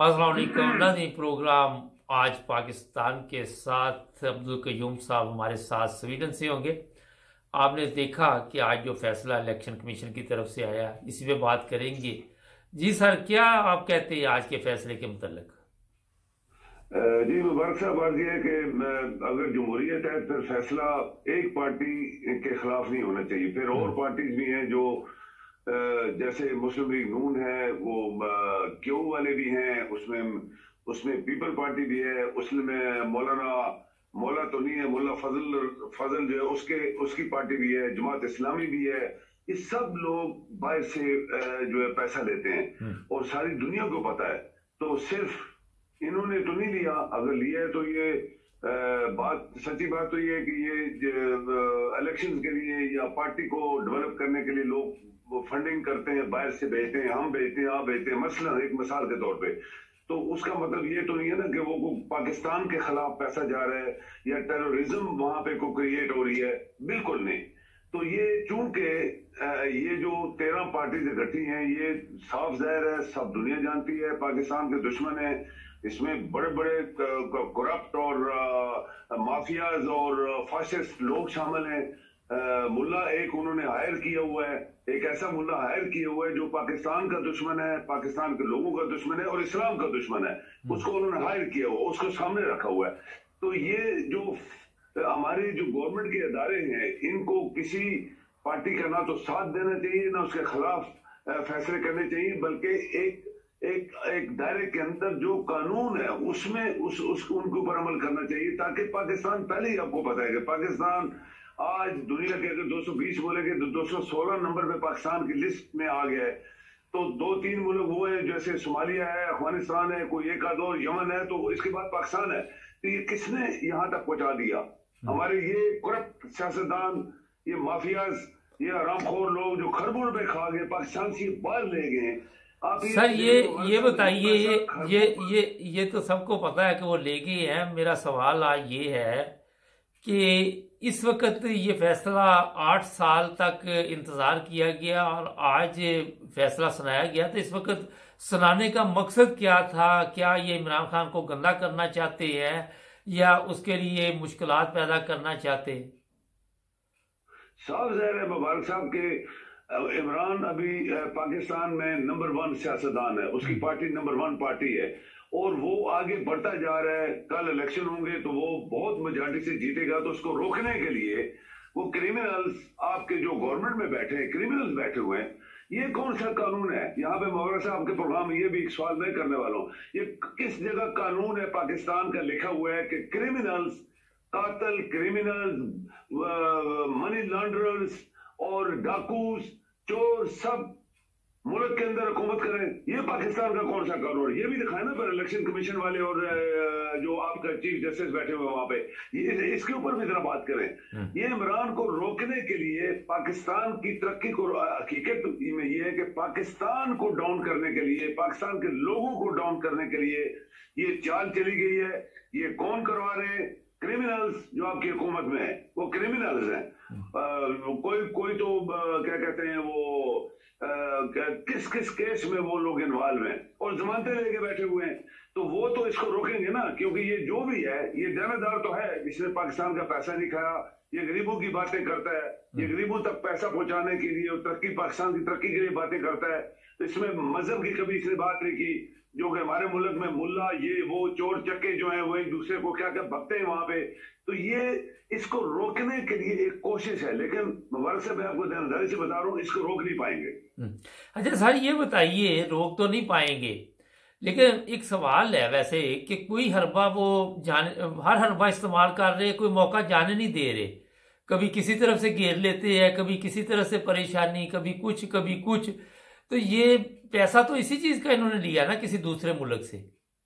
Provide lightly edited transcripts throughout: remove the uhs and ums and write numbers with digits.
अस्सलाम वालेकुम नाज़रीन। प्रोग्राम आज पाकिस्तान के साथ अब्दुल कयूम साहब हमारे साथ स्वीडन से होंगे। आपने देखा कि आज जो फैसला इलेक्शन कमीशन की तरफ से आया, इसी पे बात करेंगे। जी सर, क्या आप कहते हैं आज के फैसले के मुतल्लिक? जी मुबारक साहब, बात यह है कि अगर जमहूरियत है फिर फैसला एक पार्टी के खिलाफ नहीं होना चाहिए। फिर और पार्टीज भी हैं जो जैसे मुस्लिम लीग नून है, वो क्यू वाले भी हैं, उसमें उसमें पीपल पार्टी भी है, उसमें मौला तो नहीं है, मुल्ला फजल जो है उसकी पार्टी भी है, जमात इस्लामी भी है। ये सब लोग बाहर से जो है पैसा लेते हैं और सारी दुनिया को पता है। तो सिर्फ इन्होंने तो नहीं लिया, अगर लिया है तो ये सच्ची बात तो ये है कि ये इलेक्शंस के लिए या पार्टी को डेवलप करने के लिए लोग वो फंडिंग करते हैं, बाहर से भेजते हैं, हम भेजते हैं, आप भेजते हैं। मसलन एक मिसाल के तौर पे, तो उसका मतलब ये तो नहीं है ना कि वो पाकिस्तान के खिलाफ पैसा जा रहा है या टेररिज्म वहां पे को क्रिएट हो रही है, बिल्कुल नहीं। तो ये चूंकि ये जो 13 पार्टीज इकट्ठी हैं, ये साफ जाहिर है, सब दुनिया जानती है पाकिस्तान के दुश्मन है। इसमें बड़े बड़े करप्ट और माफियाज और फासिस्ट लोग शामिल हैं। मुल्ला एक उन्होंने हायर किया हुआ है, एक ऐसा मुल्ला हायर किया हुआ है जो पाकिस्तान का दुश्मन है, पाकिस्तान के लोगों का दुश्मन है और इस्लाम का दुश्मन है। उसको उन्होंने हायर किया हुआ, उसको सामने रखा हुआ है। तो ये जो हमारे जो गवर्नमेंट के अदारे हैं, इनको किसी पार्टी का ना तो साथ देना चाहिए, ना उसके खिलाफ फैसले करने चाहिए, बल्कि एक एक एक दायरे के अंदर जो कानून है उसमें उनके ऊपर अमल करना चाहिए, ताकि पाकिस्तान, पहले ही आपको पता है कि पाकिस्तान आज दुनिया के अगर 220 बोलेंगे तो 216 नंबर पे पाकिस्तान की लिस्ट में आ गया है। तो 2-3 मुल्क वो है, जैसे सोमालिया है, अफगानिस्तान है, कोई एक आध और यमन है, तो इसके बाद पाकिस्तान है। तो ये किसने यहाँ तक पहुंचा दिया? हमारे ये करप्ट सियासतदान, ये माफियाज, ये आरामखोर लोग जो खरबों रुपए खा गए, पाकिस्तान से बाहर ले गए। सर ये बताइए, ये तो सबको पता है कि वो ले गए हैं। मेरा सवाल आज ये है कि इस वक्त ये फैसला 8 साल तक इंतजार किया गया और आज फैसला सुनाया गया, तो इस वक्त सुनाने का मकसद क्या था? क्या ये इमरान खान को गंदा करना चाहते हैं या उसके लिए मुश्किलात पैदा करना चाहते हैं? साफ जाहिर है मुबारक साहब के इमरान अभी पाकिस्तान में नंबर 1 सियासतदान है, उसकी पार्टी नंबर 1 पार्टी है और वो आगे बढ़ता जा रहा है। कल इलेक्शन होंगे तो वो बहुत मेजॉरिटी से जीतेगा। तो उसको रोकने के लिए वो क्रिमिनल्स, आपके जो गवर्नमेंट में बैठे हैं, क्रिमिनल्स बैठे हुए हैं। ये कौन सा कानून है? यहाँ पे मुबारक साहब के प्रोग्राम में ये भी एक सवाल मैं करने वाला हूँ, ये किस जगह कानून है पाकिस्तान का लिखा हुआ है कि क्रिमिनल्स, कातल, क्रिमिनल्स, मनी लॉन्ड्रर्स और डाकूस, चोर, सब मुल्क के अंदर हुकूमत करें? ये पाकिस्तान का कौन सा कानून है? ये भी दिखाए ना पर इलेक्शन कमीशन वाले और जो आपका चीफ जस्टिस बैठे हुए वहां पे, ये इसके ऊपर भी जरा बात करें। ये इमरान को रोकने के लिए, पाकिस्तान की तरक्की को, हकीकत में ये है कि पाकिस्तान को डाउन करने के लिए, पाकिस्तान के लोगों को डाउन करने के लिए ये चाल चली गई है। ये कौन करवा रहे हैं? क्रिमिनल्स जो आपकी हुकूमत में है, वो क्रिमिनल्स हैं। कोई तो क्या कहते हैं वो, किस किस केस में वो लोग इन्वॉल्व हैं और जमानतें लेके बैठे हुए हैं। तो वो तो इसको रोकेंगे ना, क्योंकि ये जो भी है ये देनेदार तो है, इसने पाकिस्तान का पैसा नहीं खाया, ये गरीबों की बातें करता है, ये गरीबों तक पैसा पहुंचाने के लिए और तरक्की, पाकिस्तान की तरक्की के लिए बातें करता है। तो इसमें मजहब की कभी इसने बात नहीं की, जो कि हमारे मुल्क में मुल्ला, ये वो चोर चक्के जो हैं वो एक दूसरे को क्या क्या भगते हैं वहां पे। तो ये इसको रोकने के लिए एक कोशिश है, लेकिन मुबारक से मैं आपको ध्यानदारी से बता रहा हूँ, इसको रोक नहीं पाएंगे। अच्छा सर, ये बताइए, रोक तो नहीं पाएंगे, लेकिन एक सवाल है वैसे कि कोई हरबा वो हर हरबा इस्तेमाल कर रहे, कोई मौका जाने नहीं दे रहे। कभी किसी तरफ से घेर लेते हैं, कभी किसी तरह से परेशानी, कभी कुछ कभी कुछ। तो ये पैसा तो इसी चीज का इन्होंने लिया ना, किसी दूसरे मुल्क से।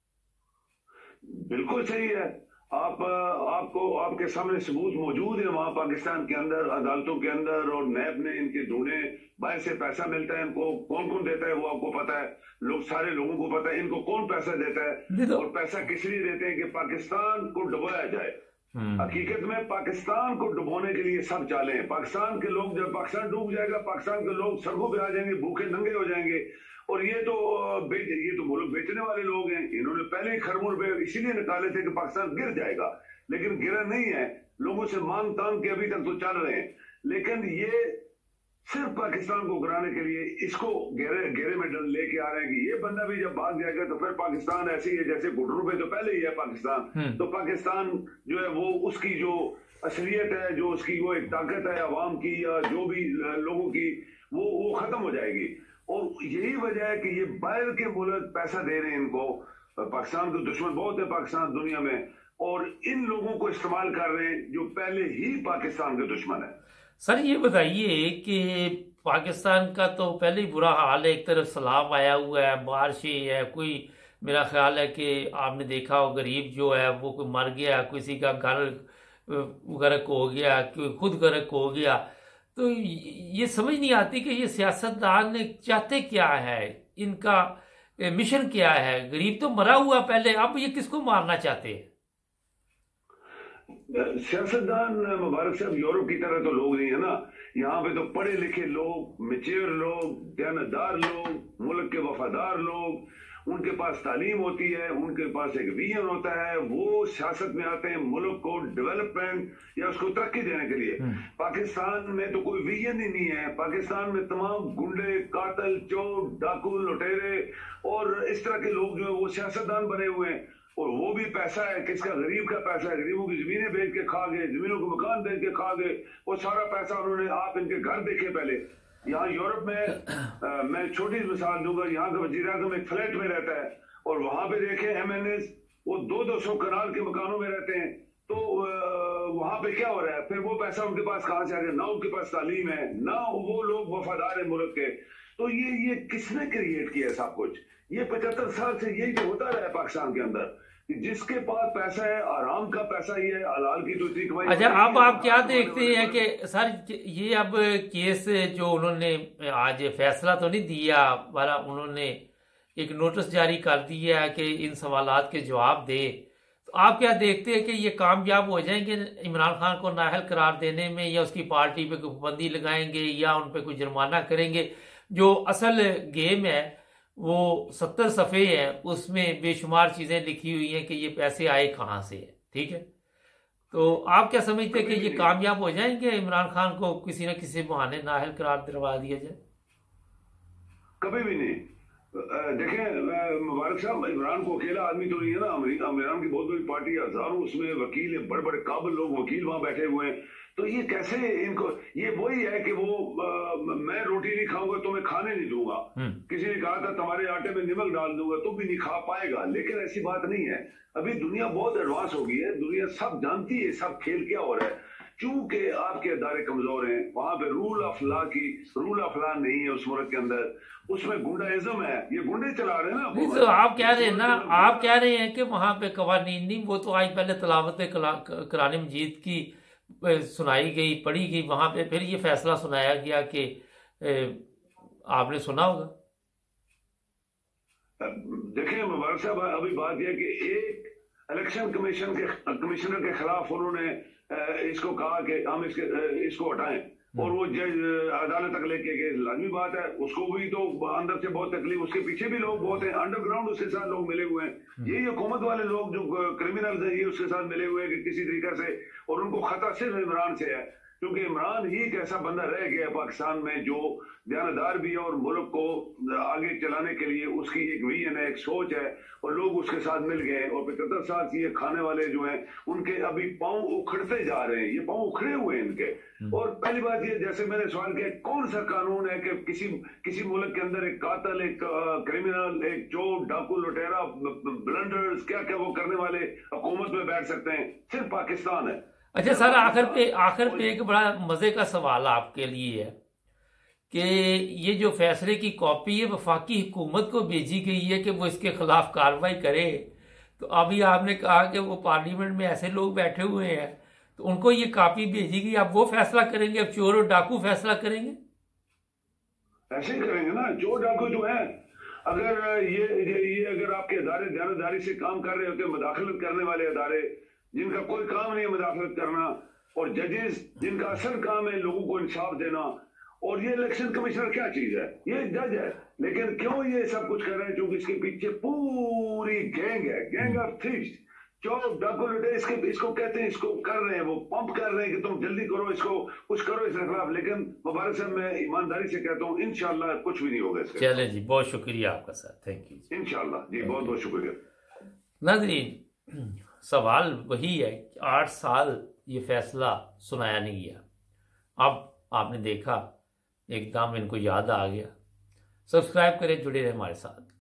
बिल्कुल सही है। आपको आपके सामने सबूत मौजूद है वहां पाकिस्तान के अंदर, अदालतों के अंदर, और नैब ने इनके ढूंढे, बाहर से पैसा मिलता है इनको। कौन कौन देता है वो आपको पता है, लोग, सारे लोगों को पता है इनको कौन पैसा देता है। और पैसा किस लिए देते हैं कि पाकिस्तान को डुबाया जाए। हकीकत में पाकिस्तान को डुबोने के लिए सब चाले हैं। पाकिस्तान के लोग, जब पाकिस्तान डूब जाएगा, पाकिस्तान के लोग सड़कों पे आ जाएंगे, भूखे नंगे हो जाएंगे और ये तो मुल्क बेचने वाले लोग हैं, इन्होंने पहले ही खरबों रुपए इसीलिए निकाले थे कि पाकिस्तान गिर जाएगा, लेकिन गिरा नहीं है। लोगों से मांग तांग के अभी तक तो चल रहे हैं, लेकिन ये सिर्फ पाकिस्तान को गिराने के लिए इसको घेरे में लेके आ रहे हैं कि ये बंदा भी जब भाग जाएगा तो फिर पाकिस्तान ऐसी है जैसे घुटनों पे तो पहले ही है पाकिस्तान। तो पाकिस्तान जो है वो उसकी जो असलियत है, जो उसकी वो एक ताकत है अवाम की या जो भी लोगों की, वो खत्म हो जाएगी। और यही वजह है कि ये बाहर के मुल्क पैसा दे रहे हैं इनको। पाकिस्तान के दुश्मन बहुत है पाकिस्तान दुनिया में, और इन लोगों को इस्तेमाल कर रहे हैं जो पहले ही पाकिस्तान के दुश्मन है। सर ये बताइए कि पाकिस्तान का तो पहले ही बुरा हाल है, एक तरफ सैलाब आया हुआ है, बारिशें है, कोई मेरा ख्याल है कि आपने देखा हो गरीब जो है वो कोई मर गया, किसी का घर गर्क हो गया, कोई खुद गर्क हो गया। तो ये समझ नहीं आती कि ये सियासतदान चाहते क्या है, इनका मिशन क्या है। गरीब तो मरा हुआ पहले, अब ये किसको मारना चाहते हैं? सियासतदान मुबारक साहब यूरोप की तरह तो लोग नहीं है ना। यहाँ पे तो पढ़े लिखे लोग, मैच्योर लोग, दयानतदार लोग, मुल्क के वफादार लोग, उनके पास तालीम होती है, उनके पास एक विजन होता है, वो सियासत में आते हैं मुल्क को डेवलपमेंट या उसको तरक्की देने के लिए। पाकिस्तान में तो कोई विजन ही नहीं है। पाकिस्तान में तमाम गुंडे, कातल, चोर, डाकू, लुटेरे और इस तरह के लोग जो है वो सियासतदान बने हुए हैं। और वो भी पैसा है किसका? गरीब का पैसा है। गरीबों की जमीनें बेच के खा गए, जमीनों को मकान बेच के खा गए, वो सारा पैसा उन्होंने। आप इनके घर देखे पहले, यहाँ यूरोप में मैं छोटी मिसाल दूंगा, यहाँ का वजीर आज़म एक फ्लैट में रहता है और वहां पे देखे MNAs वो 200 कनाल के मकानों में रहते हैं। तो वहां पे क्या हो रहा है? फिर वो पैसा उनके पास कहां से आ रहा है? ना उनके पास तालीम है, ना वो लोग वफादार है मुल्क के। तो ये किसने क्रिएट किया सब कुछ? ये 75 साल से यही तो होता रहा है पाकिस्तान के अंदर। जिसके पास पैसा है, आराम का पैसा ही है, हलाल की तो इतनी कमाई। अच्छा, अब आप क्या देखते हैं कि सर ये अब केस जो उन्होंने आज फैसला तो नहीं दिया, वाला उन्होंने एक नोटिस जारी कर दिया है कि इन सवालात के जवाब दे, तो आप क्या देखते हैं कि ये कामयाब हो जाएंगे इमरान खान को नाअहल करार देने में, या उसकी पार्टी पे कोई पाबंदी लगाएंगे या उन पे कोई जुर्माना करेंगे? जो असल गेम है वो 70 सफ़े है, उसमें बेशुमार चीजें लिखी हुई हैं कि ये पैसे आए कहां से है। ठीक है, तो आप क्या समझते हैं कि ये कामयाब हो जाएंगे, इमरान खान को किसी न किसी बहाने नाअहल करार दिलवा दिया जाए? कभी भी नहीं। देखें मुबारक साहब, इमरान को अकेला आदमी तो नहीं है ना। इमरान की बहुत बड़ी पार्टी, हजारों उसमें वकील है, बड़े बड़े काबिल लोग वकील वहां बैठे हुए हैं। तो ये कैसे इनको, ये वही है कि वो मैं रोटी नहीं खाऊंगा तो मैं खाने नहीं दूंगा। किसी ने कहा था तुम्हारे आटे में नमक डाल दूंगा तो भी नहीं खा पाएगा, लेकिन ऐसी बात नहीं है। अभी दुनिया बहुत एडवांस हो गई है, दुनिया सब जानती है सब खेल क्या हो रहा है। चूंकि आपके अदारे कमजोर हैं, वहां पे रूल ऑफ लॉ नहीं है उस मुल्क के अंदर, उसमें गुंडाइज्म है, ये गुंडे चला रहे हैं ना। तो आप कह रहे हैं ना, आप कह रहे हैं कि वहां पे कवानीन नहीं, वो तो आज पहले तलावत कुरान मजीद की सुनाई गई, पढ़ी गई, वहां पे फिर ये फैसला सुनाया गया कि आपने सुना होगा। देखिए मुबारक साहब, अभी बात यह कि एक इलेक्शन कमिश्नर के खिलाफ उन्होंने इसको कहा कि हम इसको हटाएं, और वो जज अदालत तक लेके गए। लाजमी बात है, उसको भी तो अंदर से बहुत तकलीफ, उसके पीछे भी लोग बहुत हैं, अंडरग्राउंड उसके साथ लोग मिले हुए हैं। यही हुकूमत वाले लोग जो क्रिमिनल्स हैं, ये उसके साथ मिले हुए हैं कि किसी तरीके से, और उनको खतरा सिर्फ इमरान से है, क्योंकि इमरान ही एक ऐसा बंदा रह गया पाकिस्तान में जो दयानतदार भी है और मुल्क को आगे चलाने के लिए उसकी एक विजन है, एक सोच है, और लोग उसके साथ मिल गए। और 75 साल से ये खाने वाले जो हैं उनके अभी पांव उखड़ते जा रहे हैं, ये पांव उखड़े हुए हैं इनके। और पहली बात ये, जैसे मैंने सवाल किया, कौन सा कानून है कि किसी मुल्क के अंदर एक कातल, एक क्रिमिनल, एक चोर, डाकू, लुटेरा, ब्लंडर्स, क्या क्या वो करने वाले हुकूमत में बैठ सकते हैं? सिर्फ पाकिस्तान है। अच्छा सर, आखिर पे एक बड़ा मजे का सवाल आपके लिए है कि ये जो फैसले की कॉपी है वफाकी हुकूमत को भेजी गई है कि वो इसके खिलाफ कार्रवाई करे, तो अभी आपने कहा कि वो पार्लियामेंट में ऐसे लोग बैठे हुए हैं, तो उनको ये कॉपी भेजी गई, अब वो फैसला करेंगे, अब चोर और डाकू फैसला करेंगे? ऐसे ही करेंगे ना। चोर डाकू जो है, अगर ये अगर आपके अदारे दयानतदारी से काम कर रहे होते, मदाखलत करने वाले अदारे जिनका कोई काम नहीं है मदाखलत करना, और जजेस जिनका असल काम है लोगों को इंसाफ देना, और ये इलेक्शन कमिश्नर क्या चीज है? ये जज है, लेकिन क्यों ये सब कुछ कर रहे हैं? क्योंकि इसके पीछे पूरी गैंग है, गैंग ऑफ थीव्स। जो डाकू लुटे इसको कहते हैं, इसको कर रहे हैं, वो पंप कर रहे हैं कि तुम जल्दी करो, इसको कुछ करो इसके खिलाफ। लेकिन मुबारक साहब, मैं ईमानदारी से कहता हूँ इंशाल्लाह कुछ भी नहीं होगा इसके। चले जी, बहुत शुक्रिया आपका सर, थैंक यू। इंशाल्लाह जी, बहुत बहुत शुक्रिया। नाज़रीन, सवाल वही है कि 8 साल ये फैसला सुनाया नहीं गया। अब आपने देखा, एकदम इनको याद आ गया। सब्सक्राइब करें, जुड़े रहे हमारे साथ।